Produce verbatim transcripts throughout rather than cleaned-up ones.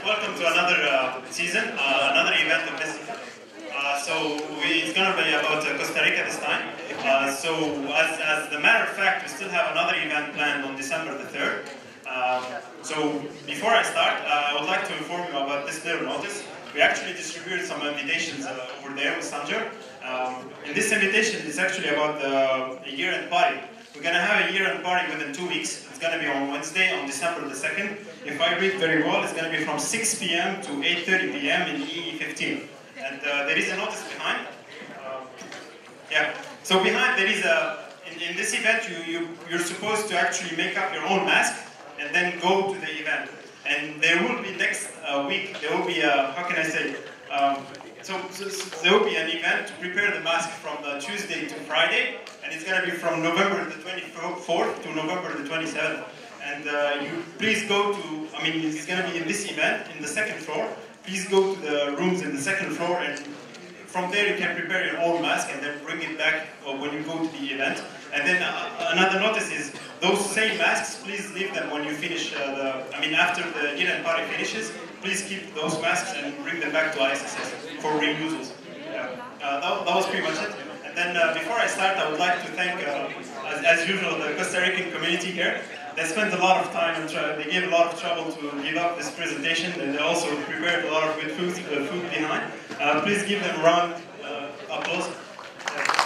welcome to another uh, season, uh, another event of this. Uh, so we, it's going to be about uh, Costa Rica this time. Uh, so as, as the matter of fact, we still have another event planned on December the third. Um, so before I start, uh, I would like to inform you about this little notice. We actually distributed some invitations uh, over there with Sanjo. Um, and this invitation is actually about the, a year-end party. We're going to have a year-end party within two weeks. It's going to be on Wednesday, on December the second. If I read very well, it's going to be from six p m to eight thirty p m in E E fifteen. And uh, there is a notice behind. Uh, yeah. So behind there is a, in, in this event, you, you, you're supposed to actually make up your own mask and then go to the event. And there will be next uh, week, there will be a, how can I say, um, so, so, so there will be an event to prepare the mask from uh, Tuesday to Friday, and it's going to be from November the twenty-fourth to November the twenty-seventh. And uh, you please go to, I mean, it's going to be in this event, in the second floor. Please go to the rooms in the second floor, and from there you can prepare your own mask and then bring it back when you go to the event. And then uh, another notice is, those same masks, please leave them when you finish uh, the, I mean after the year-end party finishes, please keep those masks and bring them back to I S S S for reusals. Yeah. Uh, that, that was pretty much it. And then uh, before I start, I would like to thank, uh, as, as usual, the Costa Rican community here. They spent a lot of time and try, they gave a lot of trouble to give up this presentation, and they also prepared a lot of good food, uh, food behind. Uh, please give them a round uh, applause. Yeah.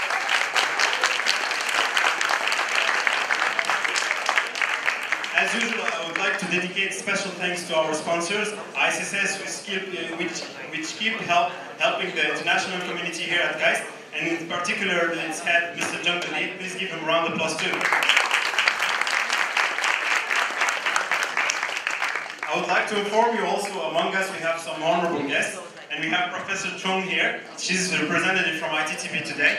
As usual, I would like to dedicate special thanks to our sponsors, I S S S, which keep, uh, which, which keep help, helping the international community here at Geist, and in particular its head, Mister Junkani. Please give him a round of applause too. I would like to inform you also, among us we have some honorable guests, and we have Professor Chung here. She's a representative from I T T B today.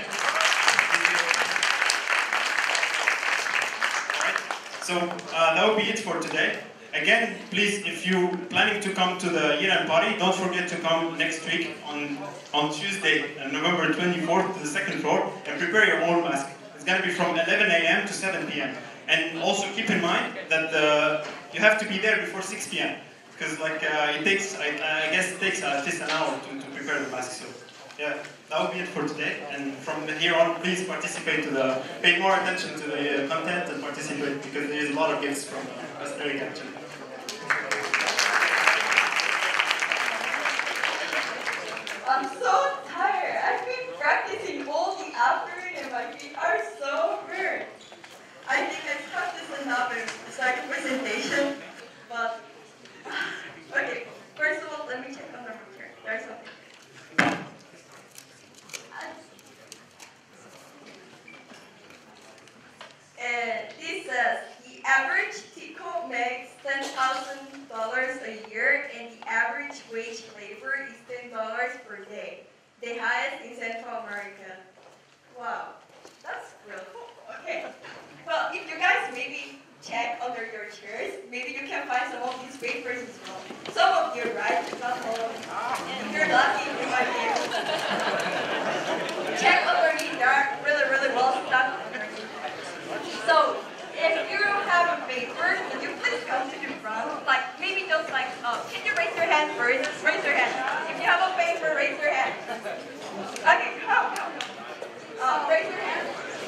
So uh, that will be it for today. Again, please, if you're planning to come to the year-end party, don't forget to come next week on, on Tuesday, uh, November twenty-fourth, to the second floor, and prepare your own mask. It's going to be from eleven a m to seven p m And also keep in mind that the, you have to be there before six p m because like uh, it takes, I, I guess it takes uh, at least an hour to, to prepare the mask. So yeah, that will be it for today. And from here on, please participate to the, pay more attention to the uh, content and participate, because there is a lot of gifts from uh, Costa Rica actually. I'm so tired. I've been practicing all the afternoon and my feet are so hurt. I think I've practiced enough and start the presentation, but okay. First of all, let me check on the picture. There's something. And this says the average Tico makes ten thousand dollars a year, and the average wage labor is ten dollars per day, the highest in Central America. Wow, that's real cool. Okay. Well, if you guys maybe check under your chairs, maybe you can find some of these papers as well. Some of you, right? Not all of you. And if you're lucky, you might be able to check underneath. They are really, really well stuck underneath. So, if you have a paper, can you please come to the front? Like, maybe just like, uh, can you raise your hand first? Raise your hand. If you have a paper, raise your hand. Okay, come, come. Uh, raise your hand.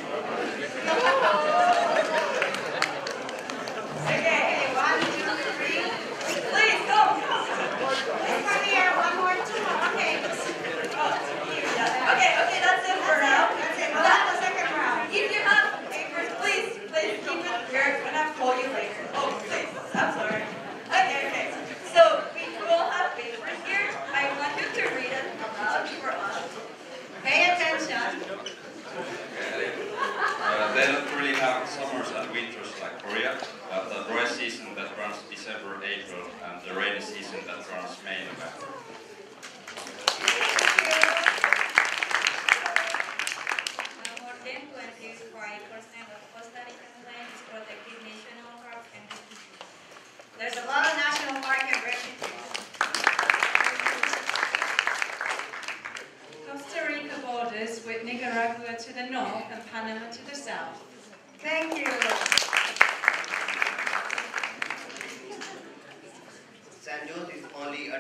Okay, one, two, three. Please, go, go. From here, one more, two more. Okay. Oh, okay, okay, that's it for now. That's it. That's the second round. If you have papers, please, please keep it here when I call you later. Oh, please. I'm sorry. Okay, okay. So, we will have papers here. I want you to read it aloud for us. Pay attention. Uh, they don't really have summers and winters like Korea. Uh, the dry season that runs December, April, and the rainy season that runs May, November. More than twenty-five percent of Costa Rican land is protected national park and refuges. There's a lot of national park and refuges. Costa Rica borders with Nicaragua to the north and Panama to the south. Thank you. San Jose is only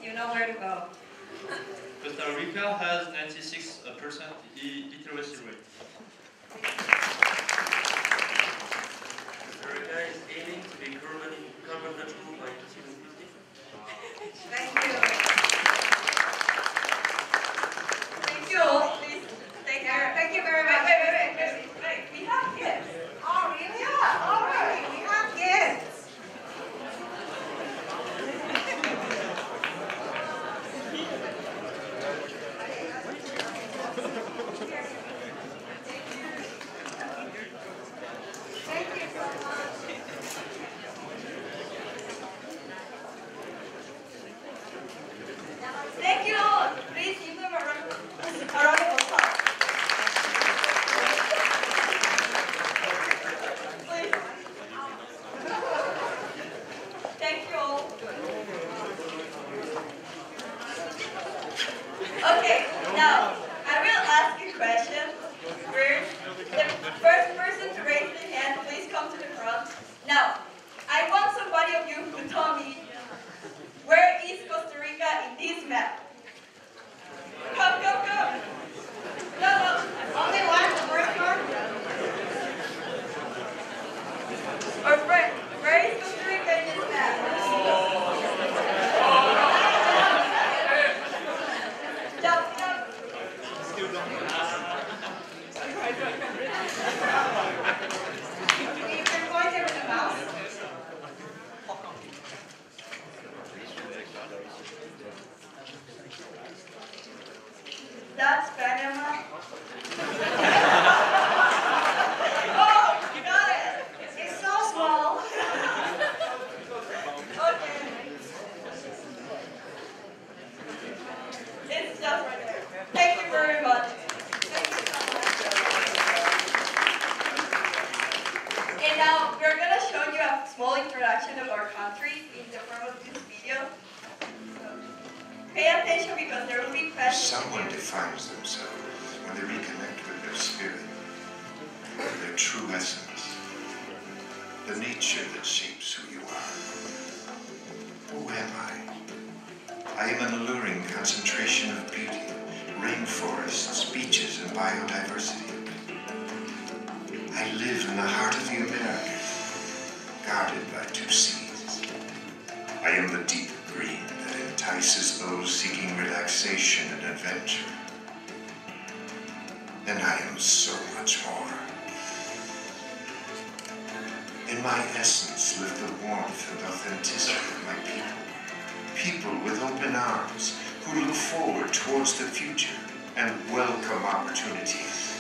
you know where to go. Costa Rica has ninety-six percent literacy rate. Costa Rica is aiming to be carbon, carbon neutral by twenty fifty. Thank you. Thank you all. Please take care. Thank you very much. Wait, wait, wait, wait, wait. We have kids. Oh, really? Yeah, all right. We have kids. Thank you so much. Thank you all. Please give them a round a round of applause. Please. Thank you all. Okay, now I will ask a question. First, the first person to raise their hand, please come to the front. Now, I want somebody of you to tell me where is Costa Rica in this map? Come, come, come. No, no. Only one, the first one? Or where, where is Costa Rica in this map? Jump, jump. You can point it with the mouse. That's Panama. Oh, you got it. It's so small. Okay. It's just right there. Thank you very much. Thank you so much. And now we're gonna show you a small introduction of our country in the form of this video. So, pay attention because there will be questions. Someone defines themselves when they reconnect with their spirit, their true essence, the nature that shapes who you are. Who am I? I am an alluring concentration of beauty, rainforests, beaches, and biodiversity. I live in the heart of the Americas, guarded by two seas. I am the deep green that entices those seeking relaxation and adventure. And I am so much more. In my essence live the warmth and authenticity of my people. People with open arms who look forward towards the future and welcome opportunities.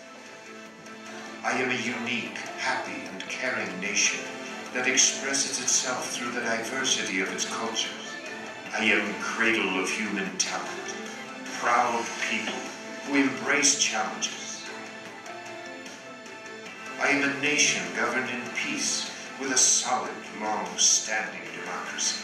I am a unique, happy, and caring nation that expresses itself through the diversity of its cultures. I am cradle of human talent, proud people who embrace challenges. I am a nation governed in peace with a solid, long-standing democracy.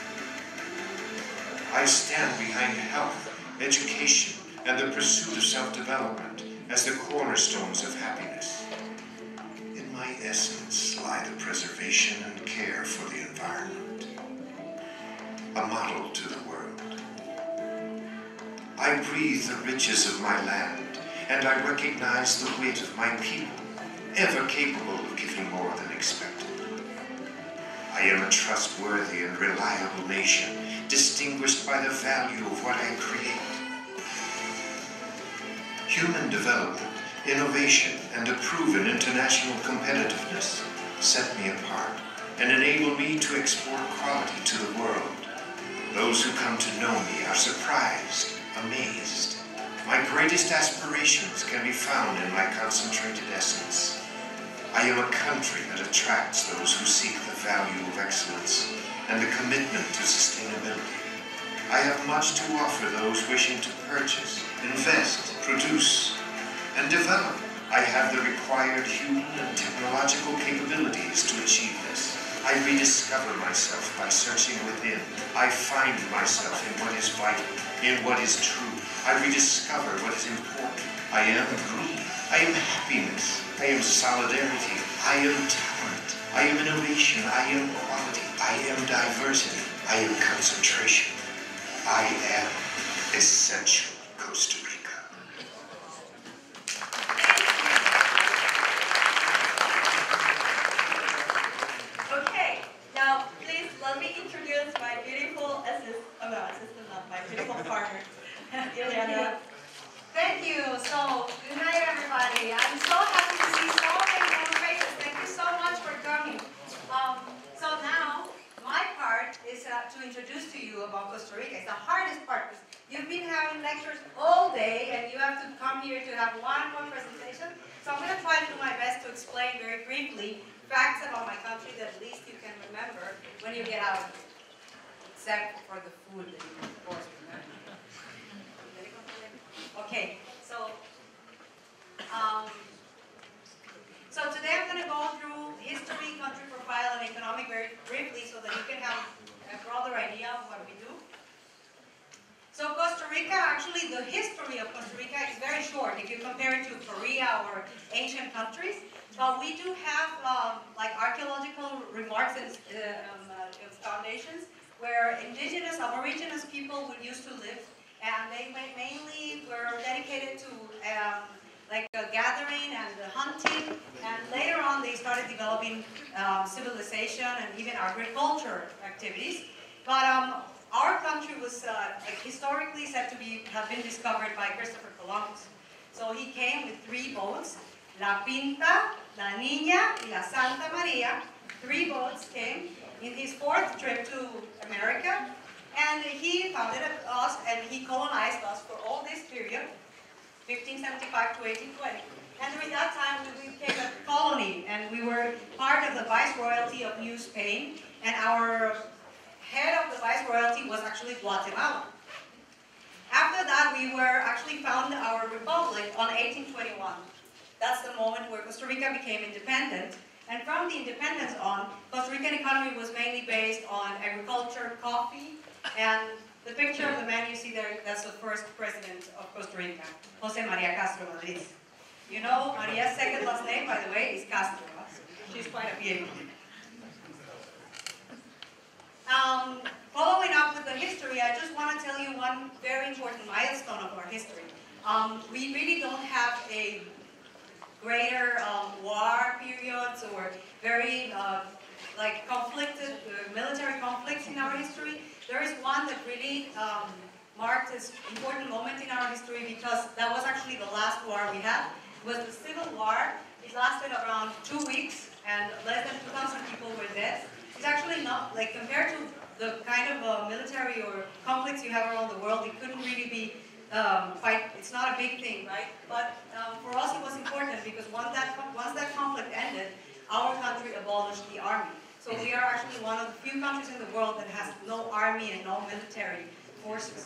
I stand behind health, education, and the pursuit of self-development as the cornerstones of happiness. In my essence lie the preservation and care for the environment, a model to the world. I breathe the riches of my land, and I recognize the wit of my people, ever capable of giving more than expected. I am a trustworthy and reliable nation, distinguished by the value of what I create. Human development, innovation, and a proven international competitiveness set me apart and enable me to export quality to the world. Those who come to know me are surprised, amazed. My greatest aspirations can be found in my concentrated essence. I am a country that attracts those who seek the value of excellence and the commitment to sustainability. I have much to offer those wishing to purchase, invest, produce, and develop. I have the required human and technological capabilities to achieve this. I rediscover myself by searching within. I find myself in what is vital, in what is true. I rediscover what is important. I am green. I am happiness. I am solidarity. I am talent. I am innovation. I am quality. I am diversity. I am concentration. I am essential Costa Rica. Okay, now please let me introduce my beautiful assistant, oh no, assistant, not my beautiful partner, Ileana. Thank you. So, good night, everybody. I'm so happy to see so many new faces. Thank you so much for coming. Um, so now, my part is uh, to introduce to you about Costa Rica. It's the hardest part because you've been having lectures all day and you have to come here to have one more presentation. So I'm going to try to do my best to explain very briefly facts about my country that at least you can remember when you get out of here. Except for the food that you, of course, remember. Okay, so um, so today I'm going to go through history, country profile, and economic very briefly so that you can have a broader idea of what we do. So Costa Rica, actually the history of Costa Rica is very short if you compare it to Korea or ancient countries. But we do have um, like archaeological remarks and uh, um, uh, foundations where indigenous, aboriginous people would used to live. And they mainly were dedicated to um, like uh, gathering and uh, hunting. And later on, they started developing um, civilization and even agriculture activities. But um, our country was uh, like historically said to be have been discovered by Christopher Columbus. So he came with three boats: La Pinta, La Niña, y La Santa Maria. Three boats came in his fourth trip to America. And he founded us and he colonized us for all this period, fifteen seventy-five to eighteen twenty. And during that time, we became a colony and we were part of the Viceroyalty of New Spain. And our head of the Viceroyalty was actually Guatemala. After that, we were actually found our republic on eighteen twenty-one. That's the moment where Costa Rica became independent. And from the independence on, Costa Rican economy was mainly based on agriculture, coffee. And the picture of the man you see there, that's the first president of Costa Rica, Jose Maria Castro Madrid. You know, Maria's second last name, by the way, is Castro. She's quite a beauty. Um, following up with the history, I just want to tell you one very important milestone of our history. Um, we really don't have a greater um, war periods or very uh, like conflicted uh, military conflicts in our history. There is one that really um, marked this important moment in our history because that was actually the last war we had. It was the Civil War. It lasted around two weeks and less than two thousand people were dead. It's actually not, like compared to the kind of uh, military or conflicts you have around the world, it couldn't really be um, fight. It's not a big thing, right? But um, for us it was important because once that, once that conflict ended, our country abolished the army. So we are actually one of the few countries in the world that has no army and no military forces.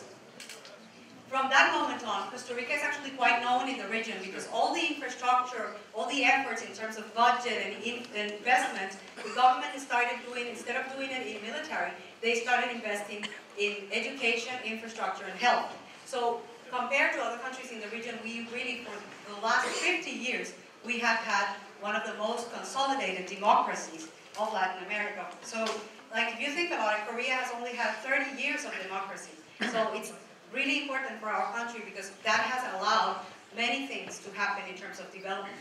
From that moment on, Costa Rica is actually quite known in the region because all the infrastructure, all the efforts in terms of budget and in investment, the government started doing, instead of doing it in military, they started investing in education, infrastructure, and health. So compared to other countries in the region, we really, for the last fifty years, we have had one of the most consolidated democracies of Latin America. So, like if you think about it, Korea has only had thirty years of democracy. So it's really important for our country because that has allowed many things to happen in terms of development.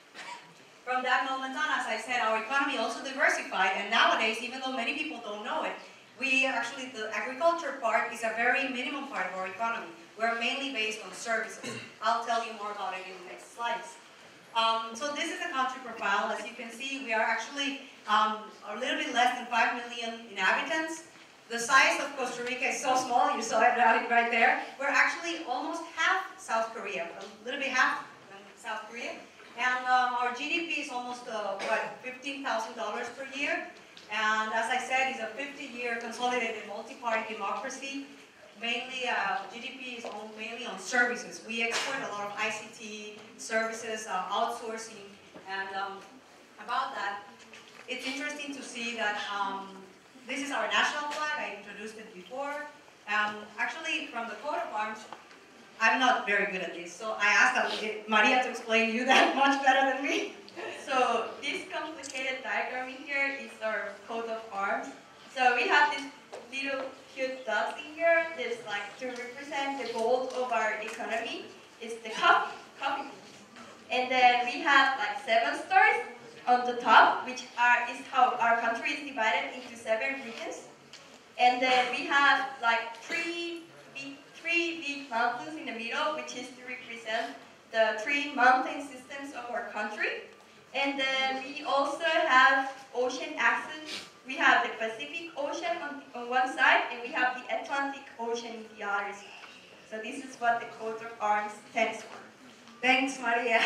From that moment on, as I said, our economy also diversified, and nowadays, even though many people don't know it, we actually, the agriculture part is a very minimum part of our economy. We're mainly based on services. I'll tell you more about it in the next slides. Um, so this is a country profile. As you can see, we are actually um, a little bit less than five million inhabitants. The size of Costa Rica is so small, you saw it right there. We're actually almost half South Korea, a little bit half South Korea. And um, our G D P is almost, uh, what, fifteen thousand dollars per year. And as I said, it's a fifty year consolidated multi-party democracy. Mainly, uh, G D P is on, mainly on services. We export a lot of I C T services, uh, outsourcing, and um, about that, it's interesting to see that um, this is our national flag. I introduced it before. Um, actually, from the coat of arms, I'm not very good at this, so I asked Maria to explain you that much better than me. So this complicated diagram in here is our coat of arms. So we have this little cute dogs in here. There's like to represent the gold of our economy. It's the coffee, coffee. And then we have like seven stars on the top, which are is how our country is divided into seven regions. And then we have like three big, three big mountains in the middle, which is to represent the three mountain systems of our country. And then we also have ocean axis. We have the Pacific Ocean on, on one side, and we have the Atlantic Ocean on the other side. So this is what the coat of arms stands for. Thanks, Maria.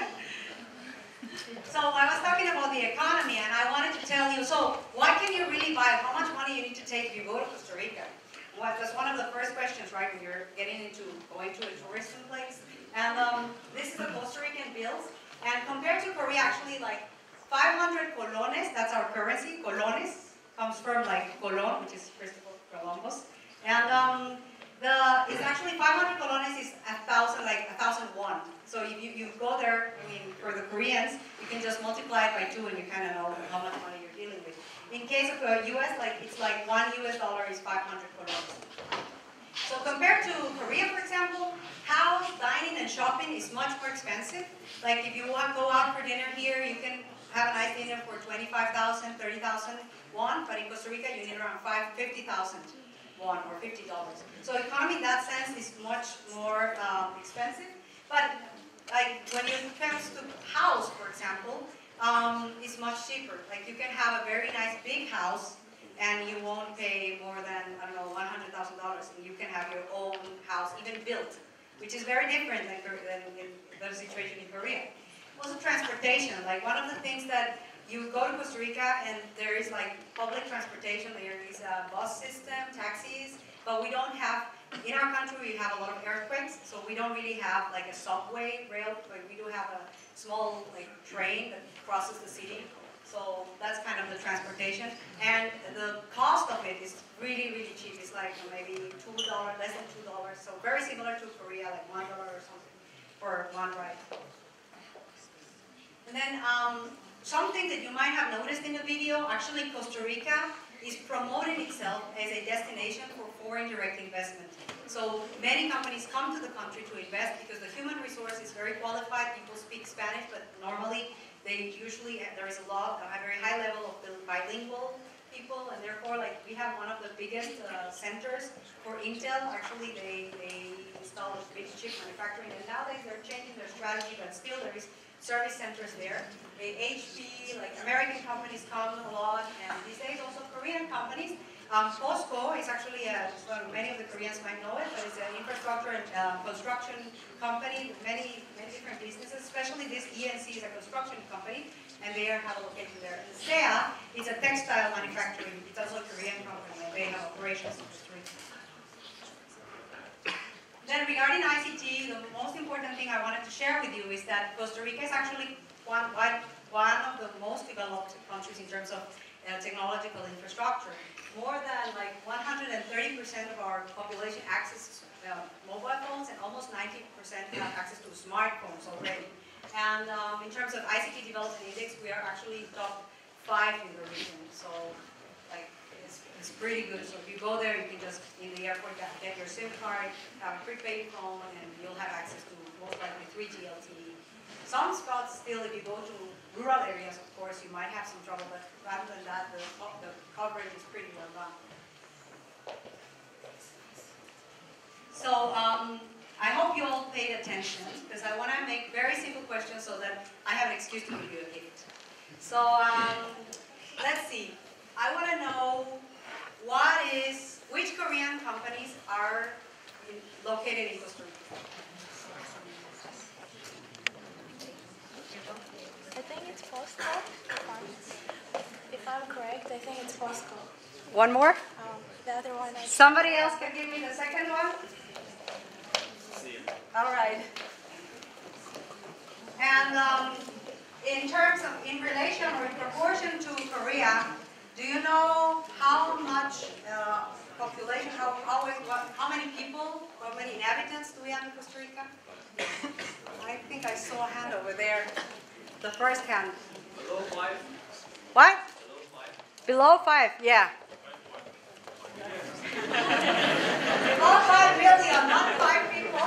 So I was talking about the economy, and I wanted to tell you, so what can you really buy? How much money you need to take if you go to Costa Rica? Well, that's one of the first questions, right, when you're getting into going to a tourism place. And um, this is the Costa Rican bills. And compared to Korea, actually, like five hundred colones, that's our currency. Colones comes from like Colon, which is Christopher Columbus. And um, the it's actually five hundred colones is a thousand, like a thousand one. So if you, you go there, I mean, for the Koreans, you can just multiply it by two, and you kind of know how much money you're dealing with. In case of the U S, like it's like one U S dollar is five hundred colones. So compared to Korea, for example, house, dining, and shopping is much more expensive. Like if you want to go out for dinner here, you can have a nice dinner for twenty-five thousand, thirty thousand won, but in Costa Rica, you need around fifty thousand won, or fifty dollars. So economy in that sense is much more um, expensive. But like when it comes to house, for example, um, it's much cheaper. Like you can have a very nice big house, and you won't pay more than, I don't know, one hundred thousand dollars, and you can have your own house even built, which is very different than, than in the situation in Korea. Also transportation, like one of the things that you go to Costa Rica and there is like public transportation, there is a bus system, taxis, but we don't have, in our country we have a lot of earthquakes, so we don't really have like a subway rail, like we do have a small like train that crosses the city. So that's kind of the transportation, and the cost of it is really, really cheap. It's like maybe two dollars, less than two dollars. So very similar to Korea, like one dollar or something for one ride. And then um, something that you might have noticed in the video, actually Costa Rica is promoting itself as a destination for foreign direct investment. So many companies come to the country to invest because the human resource is very qualified. People speak Spanish, but normally they usually, there is a lot, a very high level of bilingual people, and therefore, like, we have one of the biggest uh, centers for Intel. Actually, they, they install a big chip manufacturing, and nowadays they're changing their strategy, but still there is service centers there. The H P, like American companies come a lot, and these days also Korean companies. Um, POSCO is actually, a, well, many of the Koreans might know it, but it's an infrastructure and uh, construction company with many, many different businesses, especially this E N C is a construction company, and they have a location there. And S E A is a textile manufacturing, it's also a Korean company, and they have operations in Costa Rica. Then regarding I C T, the most important thing I wanted to share with you is that Costa Rica is actually one, one of the most developed countries in terms of uh, technological infrastructure. More than like one hundred thirty percent of our population accesses uh, mobile phones, and almost ninety percent have access to smartphones already. And um, in terms of I C T Development Index, we are actually top five in the region. So like it's, it's pretty good. So if you go there, you can just, in the airport, get your SIM card, have a prepaid phone, and you'll have access to most likely three G L T E. Some spots still, if you go to rural areas, of course, you might have some trouble, but rather than that, the, the coverage is pretty well done. So um, I hope you all paid attention, because I want to make very simple questions so that I have an excuse to give you a gift. So um, let's see. I want to know what is, which Korean companies are in, located in Costa Rica? I think it's POSCO. If I'm, if I'm correct, I think it's POSCO. One more? Um, the other one. I Somebody else can give me the second one? All right. And um, in terms of, in relation or in proportion to Korea, do you know how much uh, population, how, how, what, how many people, how many inhabitants do we have in Costa Rica? I think I saw a hand over there. The first hand. Below five. What? Below five. Below five, yeah. All five million, not five people.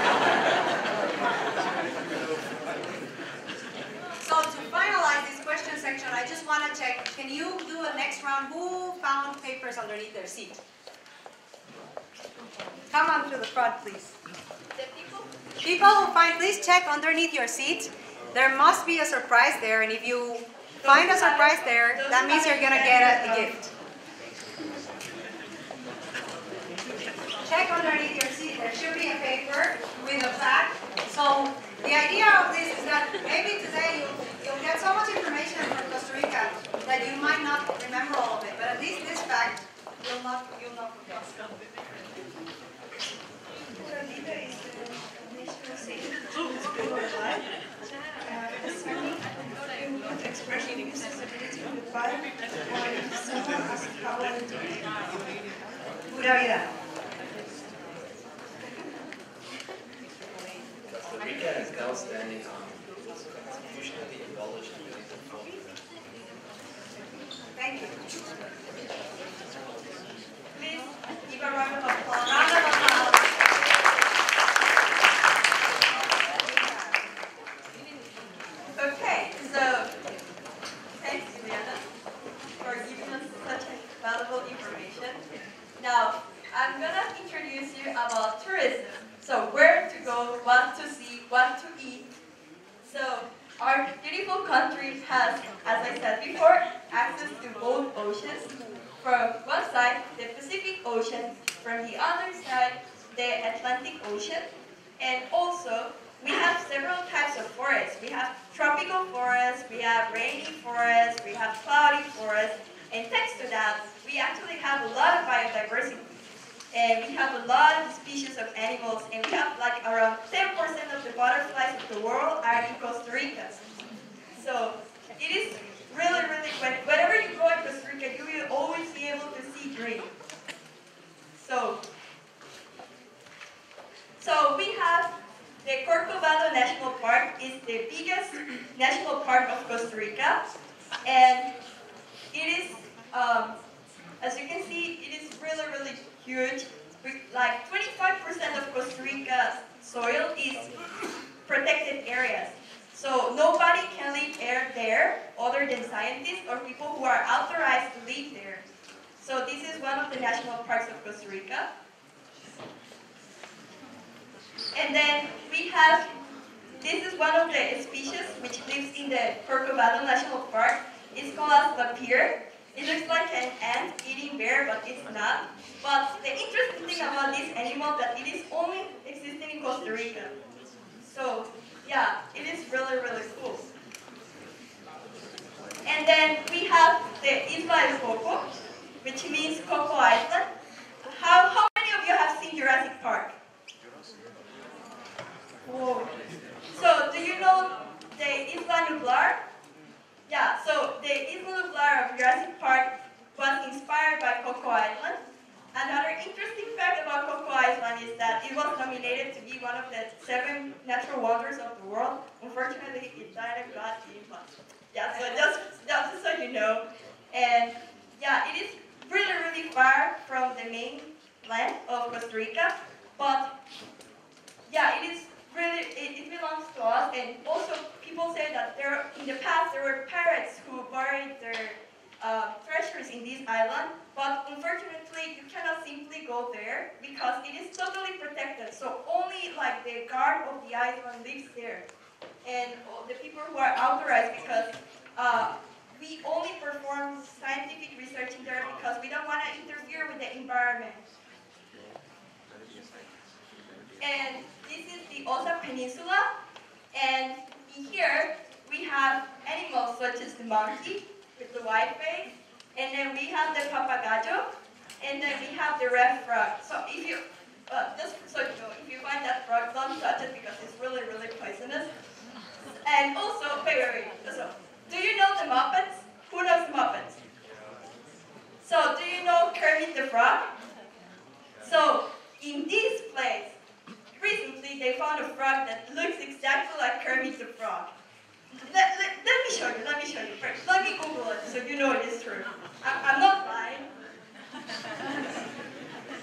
So to finalize this question section, I just want to check, can you do a next round? Who found papers underneath their seat? Come on to the front, please. The people? People who find, please check underneath your seat. There must be a surprise there, and if you find a surprise there, that means you're going to get a, a gift. Check underneath your seat. There should be a paper with a fact. So the idea of this is that maybe today you'll, you'll get so much information from Costa Rica that you might not remember all of it, but at least this fact you'll not, you'll not forget. Pura vida. Costa Rica is now standing on its constitutionally abolished ability to vote. Thank you. Please give a round of applause. Round of applause. Okay, so thanks, Juliana, for giving us such valuable information. Now, I'm gonna introduce you about tourism. So where to go, what to see, what to eat. So our beautiful country has, as I said before, access to both oceans. From one side, the Pacific Ocean, from the other side, the Atlantic Ocean. And also, we have several types of forests. We have tropical forests, we have rainy forests, we have cloudy forests, and thanks to that, we actually have a lot of biodiversity. And we have a lot of species of animals, and we have like around ten percent of the butterflies of the world are in Costa Rica. So it is really, really, when, whenever you go in Costa Rica, you will always be able to see green. So, so we have the Corcovado National Park is the biggest national park of Costa Rica, and it is, um, as you can see, it is really, really huge. We, like twenty-five percent of Costa Rica's soil is protected areas. So nobody can live there other than scientists or people who are authorized to live there. So this is one of the national parks of Costa Rica. And then we have, this is one of the species which lives in the Corcovado National Park. It's called as lapir. It looks like an ant eating bear, but it's not. But the interesting thing about this animal that it is only existing in Costa Rica. So yeah, it is really, really cool. And then we have the Isla del Coco, which means Coco Island. How, how many of you have seen Jurassic Park? Whoa. So do you know the Isla Nublar? Yeah, so the Isla Nublar of Jurassic Park was inspired by Coco Island. Another interesting fact about Coco Island is that it was nominated to be one of the seven natural wonders of the world. Unfortunately, it died of God in but yeah, so just, just so you know. And yeah, it is really, really far from the main land of Costa Rica, but yeah, it is really, it, it belongs to us. And also, people say that there, in the past, there were pirates who buried their uh, treasures in this island. But unfortunately, you cannot simply go there because it is totally protected. So only like the guard of the island lives there, and the people who are authorized, because uh, we only perform scientific research in there because we don't want to interfere with the environment. And this is the Osa Peninsula, and in here we have animals such as the monkey with the white face. And then we have the papagayo, and then we have the red frog. So if you, uh, just so you know, if you find that frog, don't touch it because it's really, really poisonous. And also, wait, wait, wait. So, do you know the Muppets? Who knows the Muppets? So, do you know Kermit the Frog? So, in this place, recently they found a frog that looks exactly like Kermit the Frog. Let, let, let me show you, let me show you first. Let me Google it so you know it is true. I'm, I'm not lying.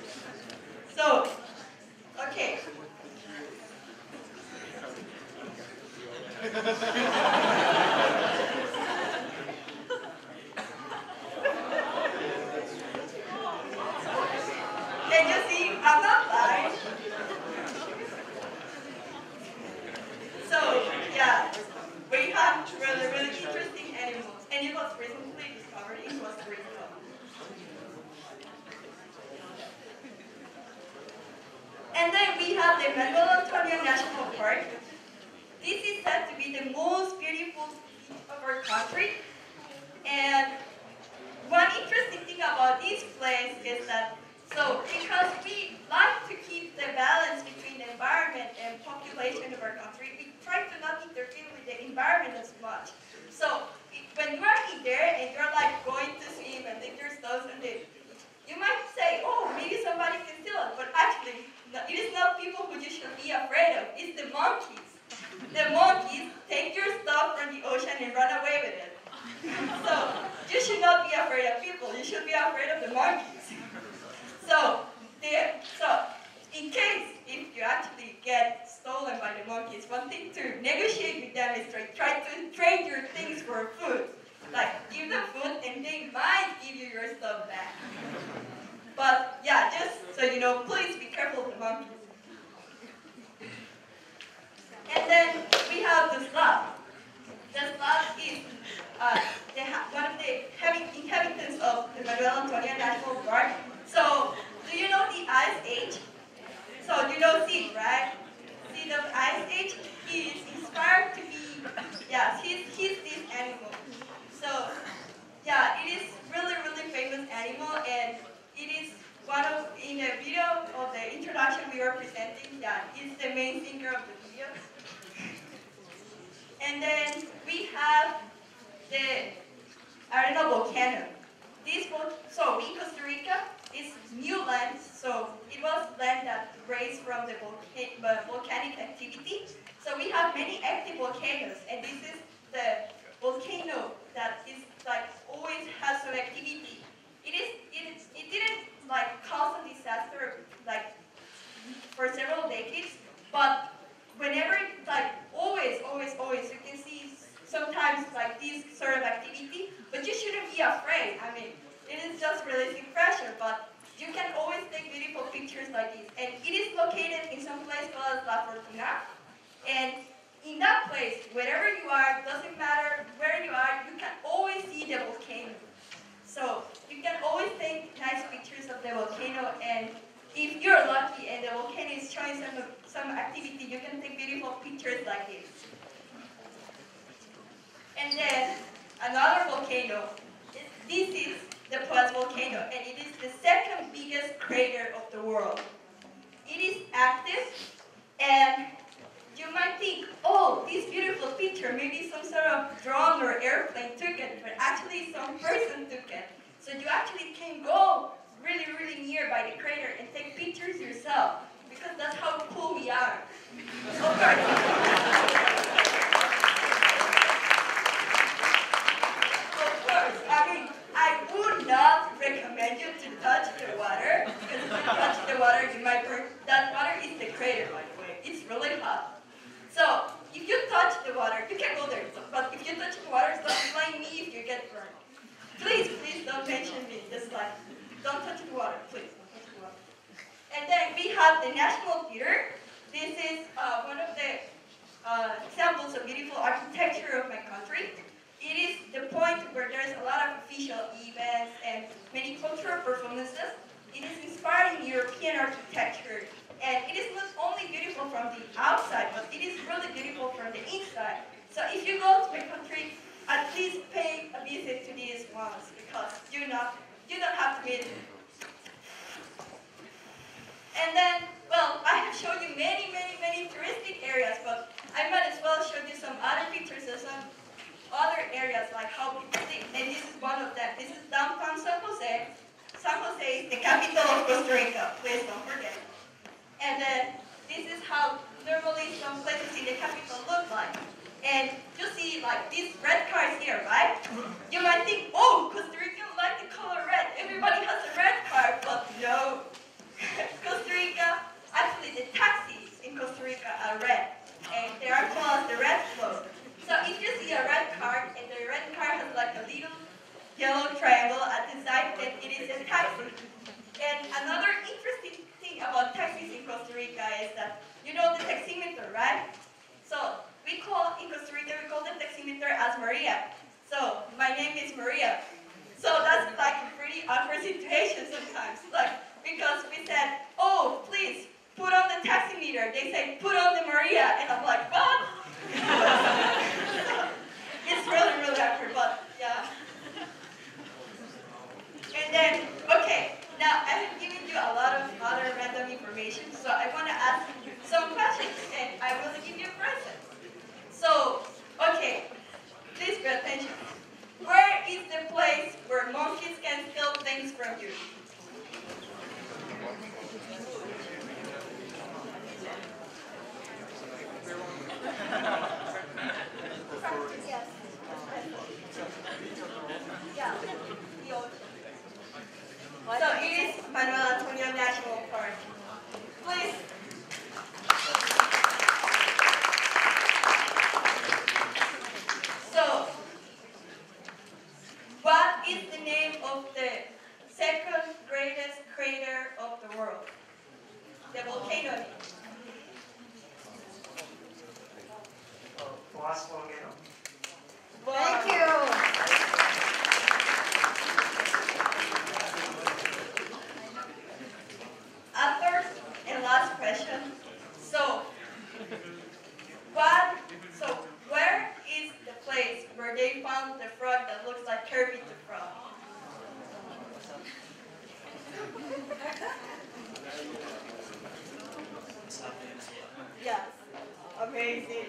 we have the Manuel Antonio National Park. This is said to be the most beautiful beach of our country. And one interesting thing about this place is that, so because we like to keep the balance between the environment and population of our country, we try to not interfere with the environment as much. So when you are in there and you're like going to swim and leave your stuff on the, you might say, oh, maybe somebody can steal it, but actually, it is not people who you should be afraid of, it's the monkeys. The monkeys take your stuff from the ocean and run away with it. So, you should not be afraid of people, you should be afraid of the monkeys. So, the, so in case if you actually get stolen by the monkeys, one thing to negotiate with them is to try to trade your things for food. Like, give them food and they might give you your stuff back. But yeah, just so you know, please be careful of the monkeys. And then we have the sloth. The sloth is uh, the, one of the inhabitants of the Manuel Antonio National Park. So, do you know the Ice Age? So, you know Sid, right? Sid of Ice Age? He is inspired to be, yeah, he's, he's this animal. So, yeah, it is really, really famous animal, and it is one of, in the video of the introduction we were presenting, yeah, he's the main singer of the video. And then we have the Arena volcano. This vol so in Costa Rica, it's new land, so it was land that raised from the volca uh, volcanic activity. So we have many active volcanoes, and this is the volcano that is like always has some activity. It is it is it didn't like cause a disaster like for several decades, but whenever like always always always you can see sometimes like this sort of activity, but you shouldn't be afraid. I mean, it is just releasing pressure, but you can always take beautiful pictures like this. And it is located in some place called La Fortuna, and in that place, wherever you are, doesn't matter where you are, you can always see the volcano. So you can always take nice pictures of the volcano, and if you're lucky and the volcano is showing some, some activity, you can take beautiful pictures like this. And then another volcano, this is the Poás volcano, and it is the second biggest crater of the world. It is active, and you might think, oh, this beautiful picture, maybe some sort of drone or airplane took it, but actually some person took it. So you actually can go really, really near by the crater and take pictures yourself, because that's how cool we are. Of course. Of course, I mean, I would not recommend you to touch the water, because if you touch the water, you might burn. That water is the crater, by the way. It's really hot. So, if you touch the water, you can go there, but if you touch the water, stop blame me if you get burned. Please, please don't mention me, just like, don't touch the water, please, don't touch the water. And then we have the National Theater. This is uh, one of the uh, examples of beautiful architecture of my country. It is the point where there's a lot of official events and many cultural performances. It is inspiring European architecture. And it is not only beautiful from the outside, but it is really beautiful from the inside. So if you go to the country, at least pay a visit to these ones, because you not you don't have to meet them. And then, well, I have shown you many, many, many touristic areas, but I might as well show you some other pictures of some other areas, like how people live. And this is one of them. This is downtown San Jose. San Jose is the capital of Costa Rica. Please don't forget. And then this is how normally some places in the capital look like. And you see like these red cars here, right? You might think, oh, Costa Ricans like the color red. Everybody has a red car, but no. Costa Rica, actually the taxis in Costa Rica are red. And they are called the red float. So if you see a red car, and the red car has like a little yellow triangle at the side, then it is a taxi. And another interesting thing about taxis in Costa Rica is that, you know the taximeter, right? So we call, in Costa Rica, we call the taximeter as Maria. So my name is Maria. So that's like a pretty awkward situation sometimes. Like, because we said, oh, please, put on the taximeter. Peter. They say, put on the Maria. And I'm like, what? It's really, really awkward, but yeah. And then, okay, now I have given you a lot of other random information, so I want to ask you some questions, and I will give you a present. So, okay, please pay attention. Where is the place where monkeys can steal things from you? Yes. Yeah, the ocean. So it is Manuel Antonio National Park. Please. So, what is the name of the second greatest crater of the world? The volcano. Last volcano. Thank you. A third and last question. So, what? So, where is the place where they found the frog that looks like Kirby the Frog? Yes. Amazing.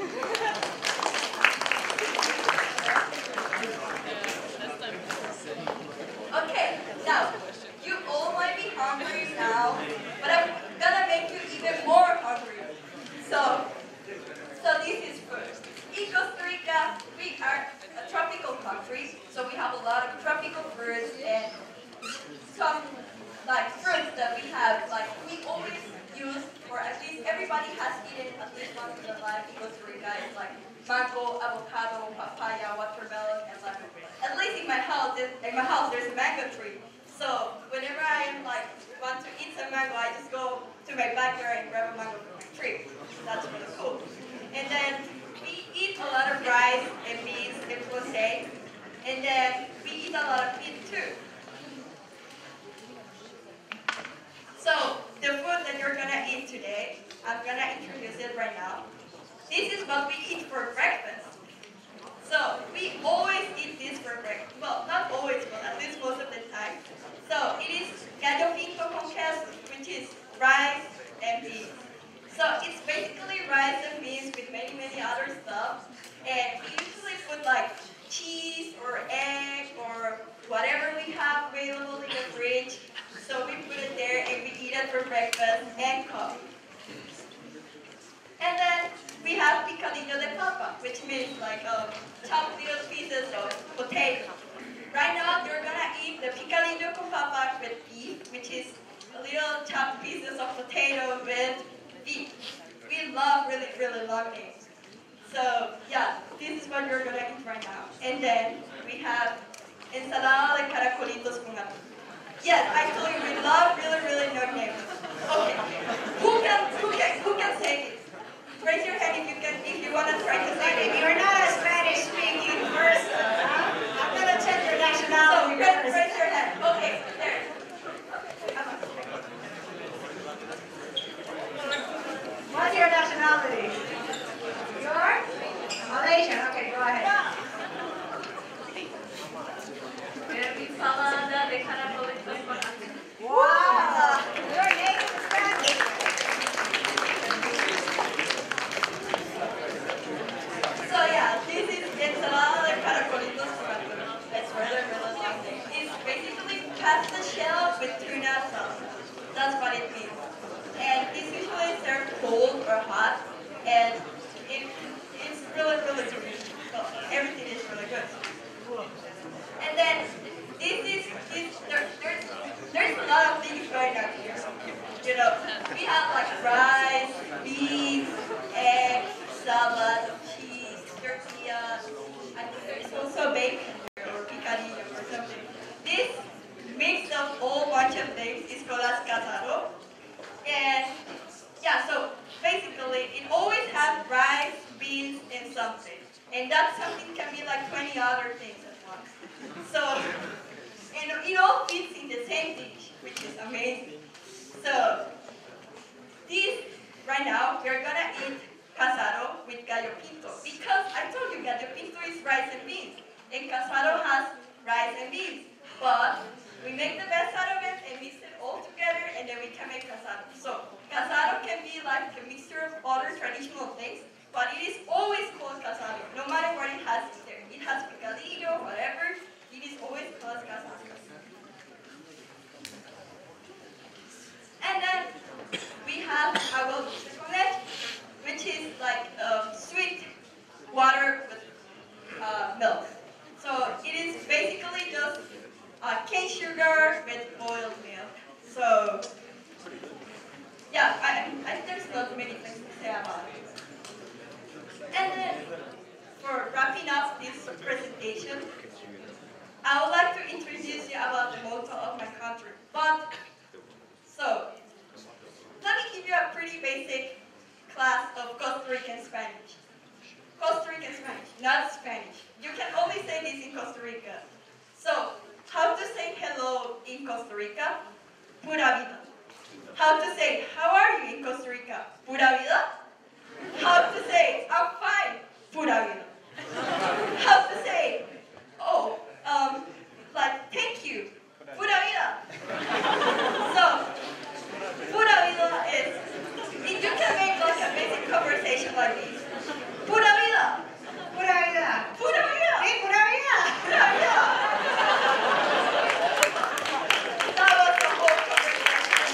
Okay, now, you all might be hungry now, but I'm gonna make you even more hungry. So, so this is food. In Costa Rica, we are a tropical country, so we have a lot of tropical fruits and some like fruits that we have, like we always use, or at least everybody has eaten at least once in their life in Costa Rica. It's like mango, avocado, papaya, watermelon, and lemon. At least in my house, in my house there's a mango tree. So whenever I like want to eat some mango, I just go to my backyard and grab a mango from my tree. That's really cool. And then we eat a lot of rice and beans and prosciutto. And then we eat a lot of meat too. So the food that you're gonna eat today, I'm gonna introduce it right now. This is what we eat for breakfast. So we always eat this for breakfast. Well, not always, but at least most of the time. So it is gallo pinto con queso, which is rice and beans. So it's basically rice and beans with many, many other stuff. And we usually put like cheese or egg or whatever we have available in the fridge. So we put it there and we eat it for breakfast and coffee. And then we have picadillo de papa, which means like um, chopped little pieces of potato. Right now, you're gonna eat the picadillo con papa with beef, which is little chopped pieces of potato with beef. We love really, really long names. So yeah, this is what you're gonna eat right now. And then we have ensalada de caracolitos con atún. Yes, actually, we love really, really long names. Okay, who can, who can, who can say it? Raise your hand if you can, if you want to try to say it. If you're not a Spanish-speaking person, huh? I'm going to check your So, nationality. raise, raise your hand. Okay, there. What's your nationality? You're? Malaysian. Okay, go ahead. Ensalada de caracolitos con atún. Wow! You're native Spanish. So yeah, this is ensalada de caracolitos con atún. It's really, really long name. It's basically pasta shell with tuna sauce. That's what it means. And it's usually served cold or hot, and it, it's really, really good. So everything is really good. And then this is this there, there's there's a lot of things going on here. You know, we have like rice, beans, eggs, salad, cheese, tortilla. I think there's also bacon or picadillo or something. This mix of whole bunch of things is called as casado. And yeah, so basically it always has rice, beans, and something. And that something can be like twenty other things at once. So, and it all fits in the same dish, which is amazing. So, this right and casado has rice and beans. But we make the best out of it and mix it all together, and then we can make casado. So casado can be like a mixture of other traditional things, but it is always called casado, no matter what it has in there. It has picadillo, whatever, it is always called casado. And then we have agua dulce con leche, which is like um, sweet water with uh, milk. So it is basically just uh, cane sugar with boiled milk. So yeah, I, I, there's not many things to say about it. And then for wrapping up this presentation, I would like to introduce you about the motto of my country. But so let me give you a pretty basic class of Costa Rican Spanish. Costa Rican Spanish, not Spanish. You can only say this in Costa Rica. So, how to say hello in Costa Rica? Pura vida. How to say, how are you in Costa Rica? Pura vida. How to say, I'm fine? Pura vida. How to say, oh, um, like, thank you? Pura vida. So, pura vida is, you can make like a basic conversation like this. Pura vida. Pura vida. Pura vida. Hey, pura vida. Pura vida. That was the whole conversation.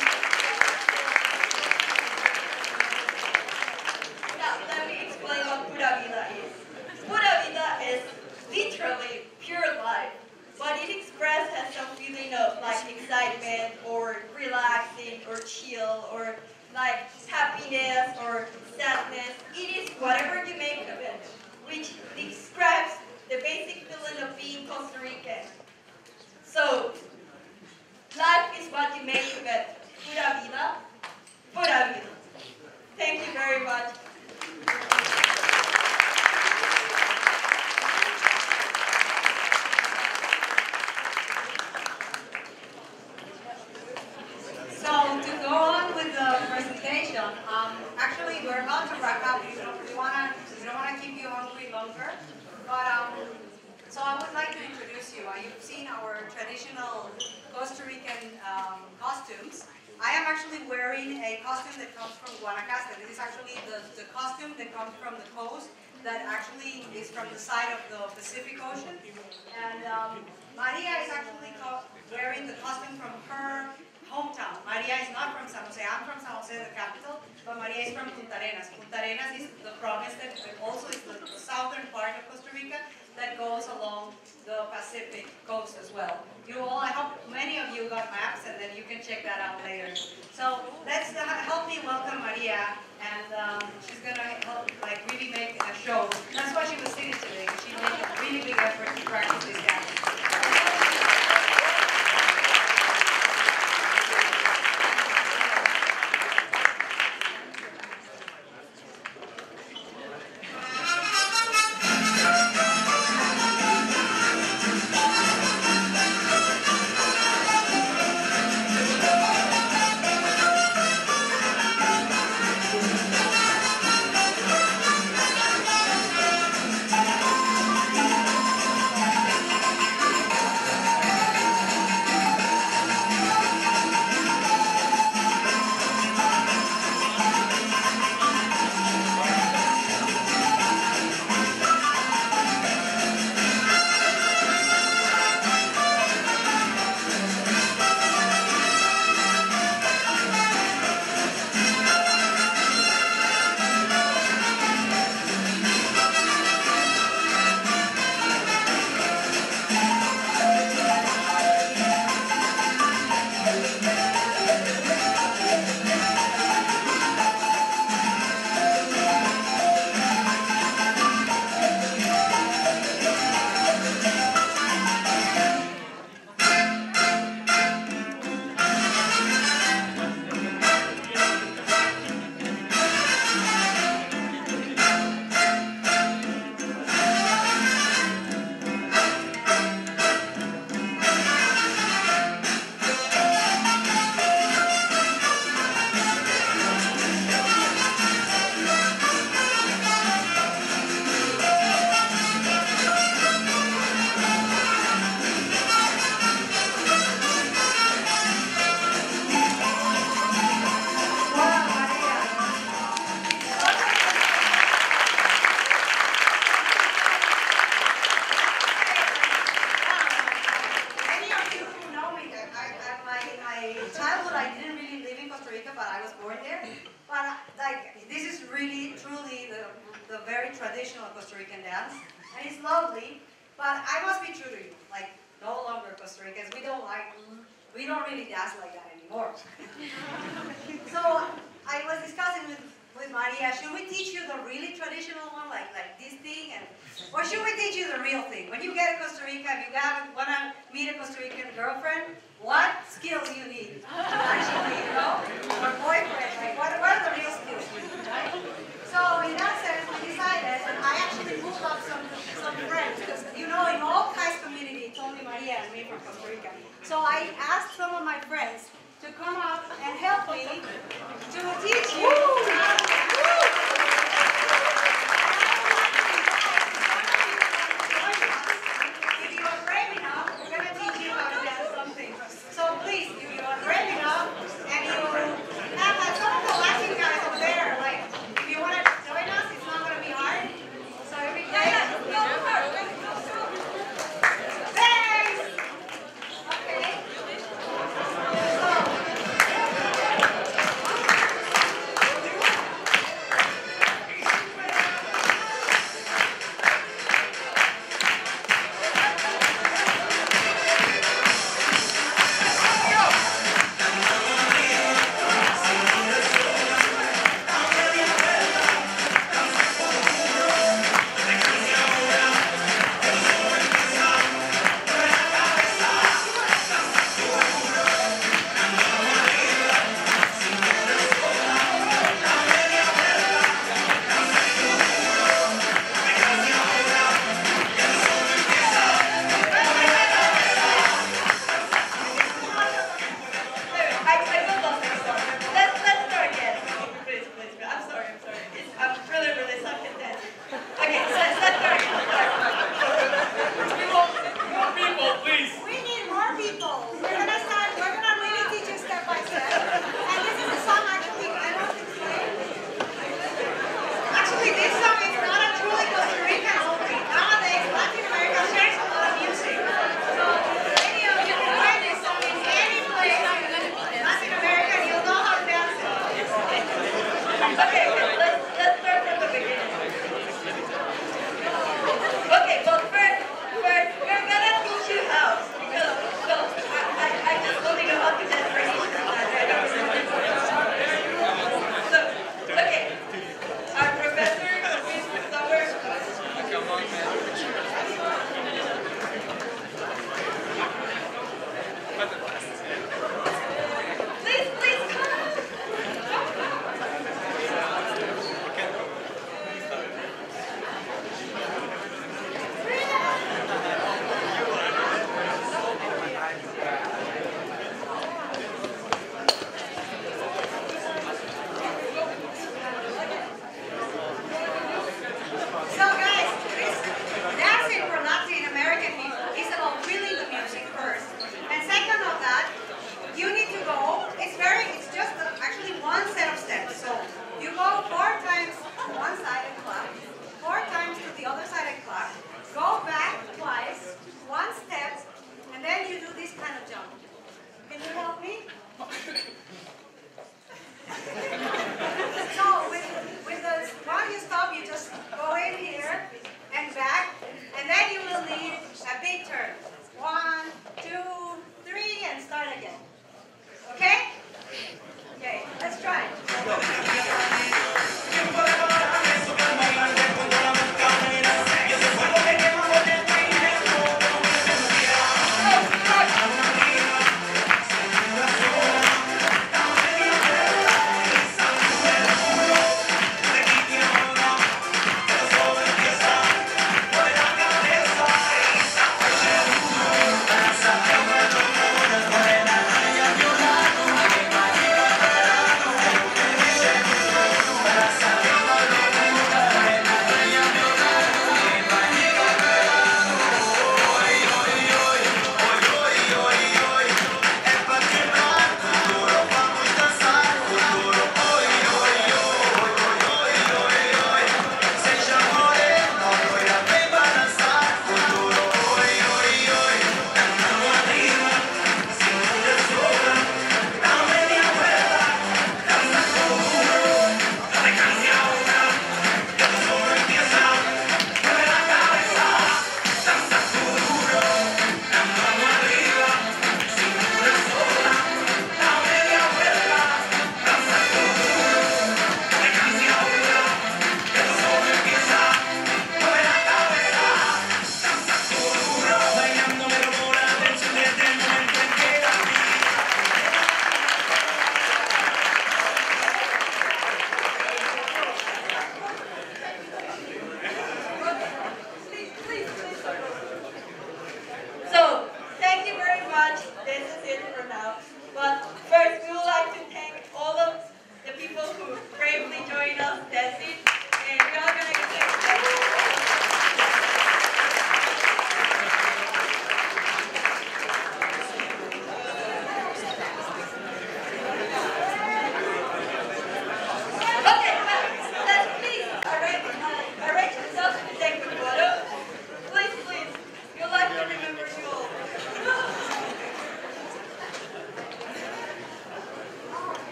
Now, let me explain what pura vida is. Pura vida is literally pure life, but it expresses some feeling of like excitement or relaxing or chill or like happiness or sadness. It is whatever you make of it, which describes the basic feeling of being Costa Rican. So, life is what you make of it. Pura vida, pura vida. Thank you very much. So to go on with the presentation, um, actually we're about to wrap up. We don't, we wanna, we don't want to keep you hungry longer, but um, so I would like to introduce you. Uh, you've seen our traditional Costa Rican um, costumes. I am actually wearing a costume that comes from Guanacaste. This is actually the, the costume that comes from the coast that actually is from the side of the Pacific Ocean. And um, Maria is actually wearing the costume from her hometown. Maria is not from San Jose. I'm from San Jose, the capital, but Maria is from Punta Arenas. Punta Arenas is the province that also is the, the southern part of Costa Rica that goes along the Pacific coast as well. You all, I hope many of you got maps, and then you can check that out later. So let's uh, help me welcome Maria, and um, she's gonna help like really make a show. That's why she was sitting today. She made a really big effort to practice this dance. Thank you. my childhood, I didn't really live in Costa Rica, but I was born there. But like, this is really, truly the, the very traditional Costa Rican dance. And it's lovely, but I must be true to you. Like, no longer Costa Ricans, we don't like, we don't really dance like that anymore. So I was discussing with, with Maria, should we teach you the really traditional one, like, like this thing? And, or should we teach you the real thing? When you get to Costa Rica, if you have, want to meet a Costa Rican girlfriend, what skills you need? Actually, you know? Or boyfriend, like what, what are the real skills you need, right? So in that sense, we decided, and I actually moved up some, some friends, because you know, in all kinds community, it's only Maria and me from Costa Rica. So I asked some of my friends to come up and help me to teach you. If you are brave enough, we're going to teach you how to dance something. So please, you